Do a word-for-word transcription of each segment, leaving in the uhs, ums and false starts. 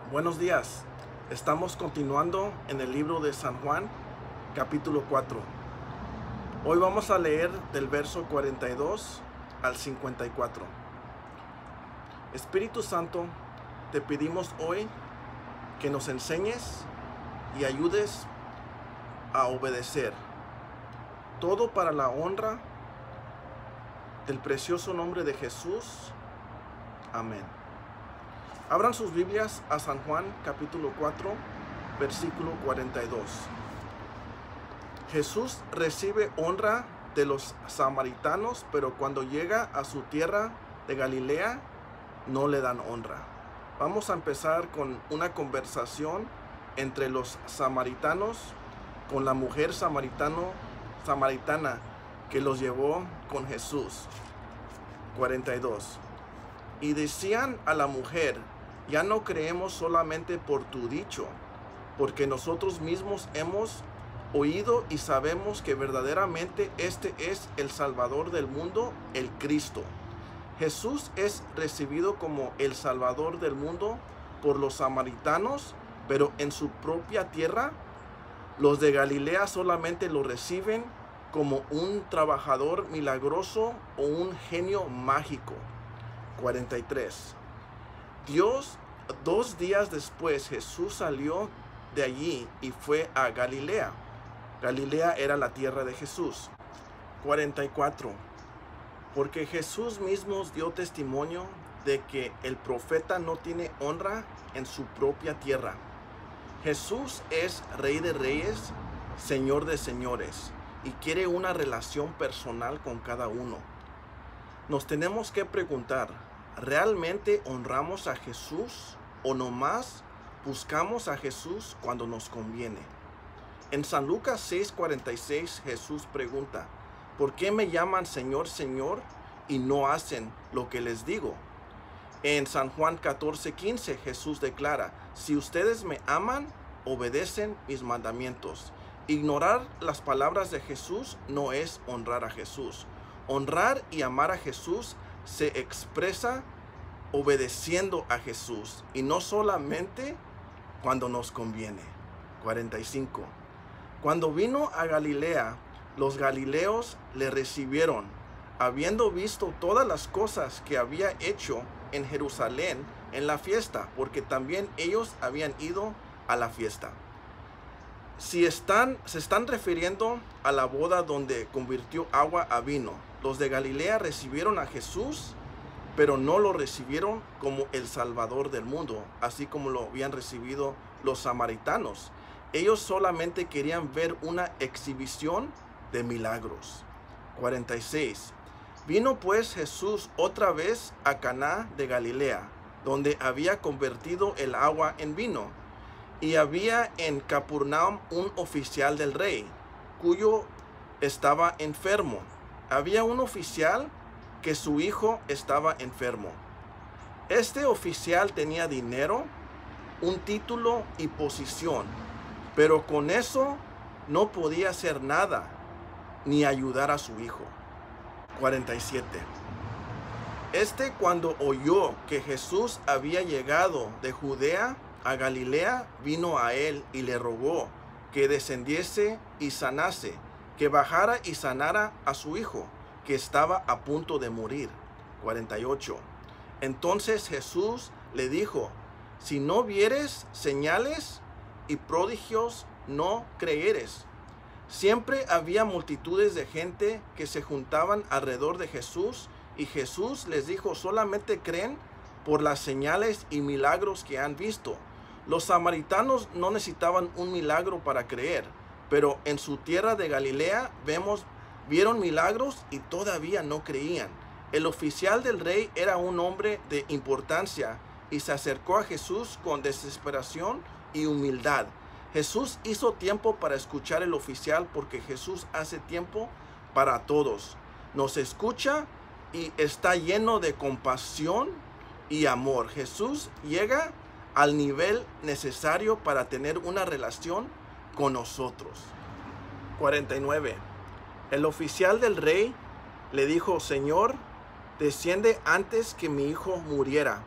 Buenos días. Estamos continuando en el libro de San Juan, capítulo cuatro. Hoy vamos a leer del verso cuarenta y dos al cincuenta y cuatro. Espíritu Santo, te pedimos hoy que nos enseñes y ayudes a obedecer. Todo para la honra del precioso nombre de Jesús. Amén. Abran sus Biblias a San Juan capítulo cuatro, versículo cuarenta y dos. Jesús recibe honra de los samaritanos, pero cuando llega a su tierra de Galilea, no le dan honra. Vamos a empezar con una conversación entre los samaritanos con la mujer samaritano, samaritana que los llevó con Jesús. cuarenta y dos. Y decían a la mujer: ya no creemos solamente por tu dicho, porque nosotros mismos hemos oído y sabemos que verdaderamente este es el Salvador del mundo, el Cristo. Jesús es recibido como el Salvador del mundo por los samaritanos, pero en su propia tierra, los de Galilea solamente lo reciben como un trabajador milagroso o un genio mágico. cuarenta y tres. Dios, dos días después, Jesús salió de allí y fue a Galilea. Galilea era la tierra de Jesús. cuarenta y cuatro. Porque Jesús mismo dio testimonio de que el profeta no tiene honra en su propia tierra. Jesús es Rey de Reyes, Señor de Señores, y quiere una relación personal con cada uno. Nos tenemos que preguntar: ¿realmente honramos a Jesús o nomás buscamos a Jesús cuando nos conviene? En San Lucas seis cuarenta y seis, Jesús pregunta: ¿por qué me llaman Señor, Señor y no hacen lo que les digo? En San Juan catorce quince, Jesús declara: si ustedes me aman, obedecen mis mandamientos. Ignorar las palabras de Jesús no es honrar a Jesús. Honrar y amar a Jesús se expresa obedeciendo a Jesús, y no solamente cuando nos conviene. cuarenta y cinco. Cuando vino a Galilea, los galileos le recibieron, habiendo visto todas las cosas que había hecho en Jerusalén en la fiesta, porque también ellos habían ido a la fiesta. Si están, se están refiriendo a la boda donde convirtió agua a vino. Los de Galilea recibieron a Jesús, pero no lo recibieron como el Salvador del mundo, así como lo habían recibido los samaritanos. Ellos solamente querían ver una exhibición de milagros. cuarenta y seis. Vino pues Jesús otra vez a Caná de Galilea, donde había convertido el agua en vino. Y había en Capernaum un oficial del rey, cuyo estaba enfermo. Había un oficial que su hijo estaba enfermo. Este oficial tenía dinero, un título y posición, pero con eso no podía hacer nada, ni ayudar a su hijo. cuarenta y siete. Este, cuando oyó que Jesús había llegado de Judea a Galilea, vino a él y le rogó que descendiese y sanase, que bajara y sanara a su hijo, que estaba a punto de morir. cuarenta y ocho. Entonces Jesús le dijo: si no vieres señales y prodigios, no creeres. Siempre había multitudes de gente que se juntaban alrededor de Jesús, y Jesús les dijo: solamente creen por las señales y milagros que han visto. Los samaritanos no necesitaban un milagro para creer, pero en su tierra de Galilea vemos, vieron milagros y todavía no creían. El oficial del rey era un hombre de importancia y se acercó a Jesús con desesperación y humildad. Jesús hizo tiempo para escuchar al oficial, porque Jesús hace tiempo para todos. Nos escucha y está lleno de compasión y amor. Jesús llega al nivel necesario para tener una relación con nosotros. cuarenta y nueve. El oficial del rey le dijo: Señor, desciende antes que mi hijo muriera.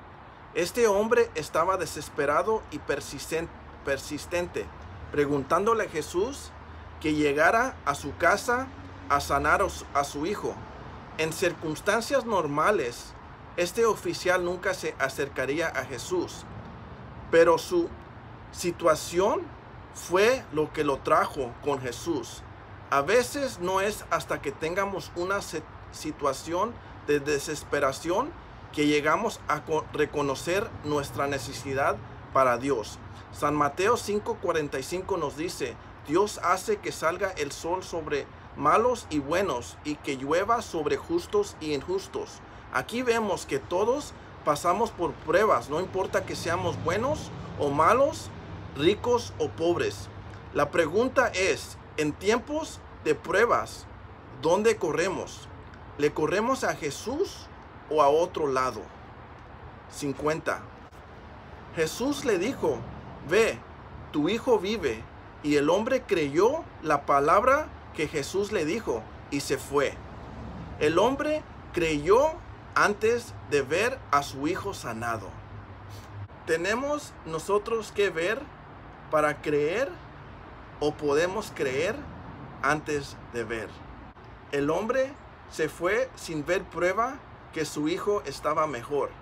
Este hombre estaba desesperado y persisten- persistente, preguntándole a Jesús que llegara a su casa a sanar a su hijo. En circunstancias normales, este oficial nunca se acercaría a Jesús, pero su situación fue lo que lo trajo con Jesús. A veces no es hasta que tengamos una situación de desesperación que llegamos a reconocer nuestra necesidad para Dios. San Mateo cinco cuarenta y cinco nos dice: Dios hace que salga el sol sobre malos y buenos, y que llueva sobre justos y injustos. Aquí vemos que todos pasamos por pruebas, no importa que seamos buenos o malos, ricos o pobres. La pregunta es, en tiempos de pruebas, ¿dónde corremos? ¿Le corremos a Jesús o a otro lado? cincuenta. Jesús le dijo: ve, tu hijo vive. Y el hombre creyó la palabra que Jesús le dijo y se fue. El hombre creyó antes de ver a su hijo sanado. ¿Tenemos nosotros que ver para creer o podemos creer antes de ver? El hombre se fue sin ver prueba que su hijo estaba mejor.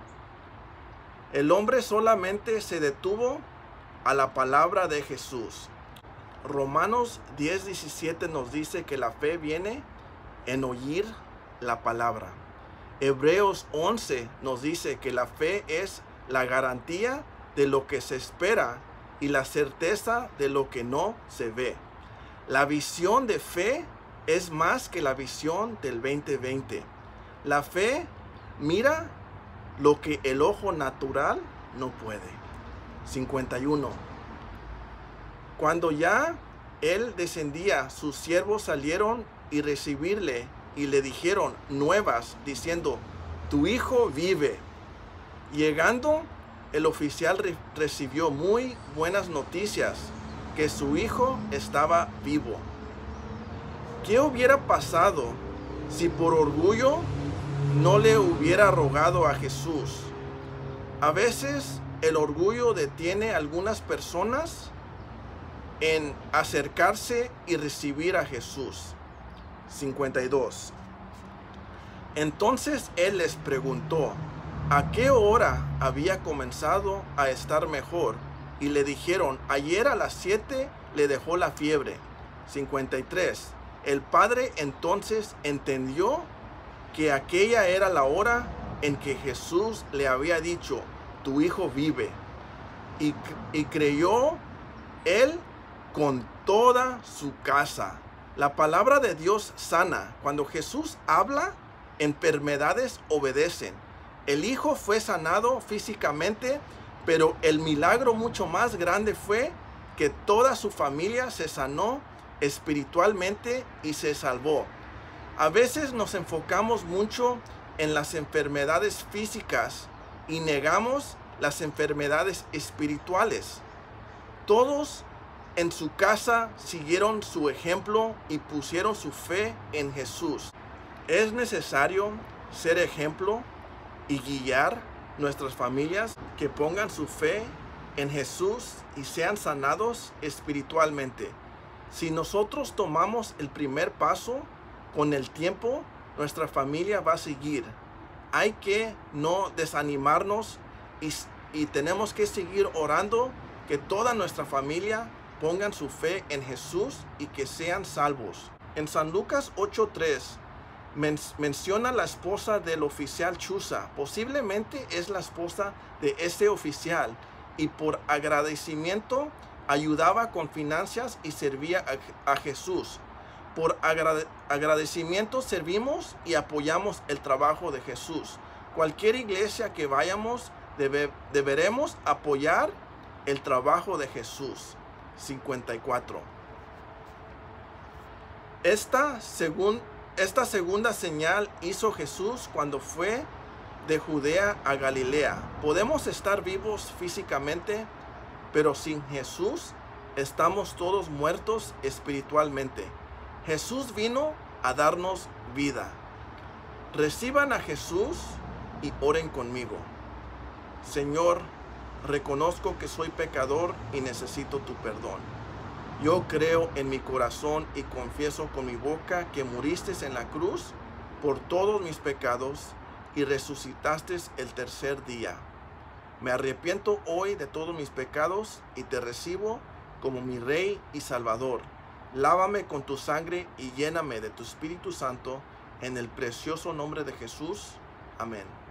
El hombre solamente se detuvo a la palabra de Jesús. Romanos diez diecisiete nos dice que la fe viene en oír la palabra. Hebreos once nos dice que la fe es la garantía de lo que se espera y la certeza de lo que no se ve. La visión de fe es más que la visión del veinte veinte. La fe mira lo que el ojo natural no puede. cincuenta y uno. Cuando ya él descendía, sus siervos salieron y recibirle y le dijeron nuevas diciendo: tu hijo vive. Llegando, el oficial re recibió muy buenas noticias, que su hijo estaba vivo. ¿Qué hubiera pasado si por orgullo no le hubiera rogado a Jesús? A veces el orgullo detiene a algunas personas en acercarse y recibir a Jesús. cincuenta y dos. Entonces él les preguntó a qué hora había comenzado a estar mejor, y le dijeron: ayer a las siete le dejó la fiebre. cincuenta y tres. El padre entonces entendió que aquella era la hora en que Jesús le había dicho: tu hijo vive, y, y creyó él con toda su casa. La palabra de Dios sana. Cuando Jesús habla, enfermedades obedecen. El hijo fue sanado físicamente, pero el milagro mucho más grande fue que toda su familia se sanó espiritualmente y se salvó. A veces nos enfocamos mucho en las enfermedades físicas y negamos las enfermedades espirituales. Todos en su casa siguieron su ejemplo y pusieron su fe en Jesús. Es necesario ser ejemplo y guiar nuestras familias que pongan su fe en Jesús y sean sanados espiritualmente. Si nosotros tomamos el primer paso, con el tiempo nuestra familia va a seguir. Hay que no desanimarnos y, y tenemos que seguir orando que toda nuestra familia pongan su fe en Jesús y que sean salvos. En San Lucas ocho tres men menciona la esposa del oficial Chuza. Posiblemente es la esposa de ese oficial, y por agradecimiento ayudaba con finanzas y servía a, a Jesús. Por agrade agradecimiento servimos y apoyamos el trabajo de Jesús. Cualquier iglesia que vayamos debe, deberemos apoyar el trabajo de Jesús. cincuenta y cuatro. Esta, segun, esta segunda señal hizo Jesús cuando fue de Judea a Galilea. Podemos estar vivos físicamente, pero sin Jesús estamos todos muertos espiritualmente. Jesús vino a darnos vida. Reciban a Jesús y oren conmigo. Señor, reconozco que soy pecador y necesito tu perdón. Yo creo en mi corazón y confieso con mi boca que muriste en la cruz por todos mis pecados y resucitaste el tercer día. Me arrepiento hoy de todos mis pecados y te recibo como mi Rey y Salvador. Lávame con tu sangre y lléname de tu Espíritu Santo, en el precioso nombre de Jesús. Amén.